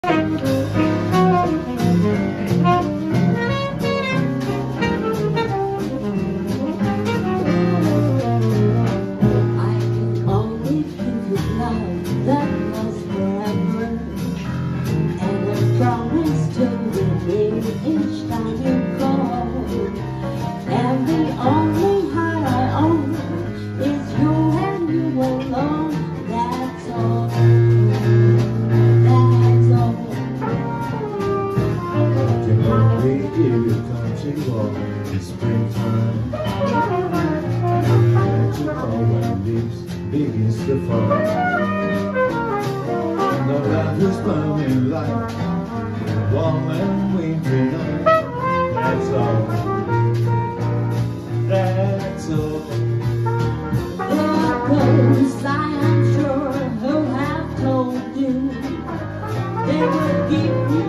Each time you call, and the only heart I own is you and you alone. That's all. That's all. Can only hear you country walk in springtime. Can't you call when leaves begins to fall? No doubt who's burning light, warm and wintry night. That's all. That's all. There are ghosts, I am sure, who have told you they will give you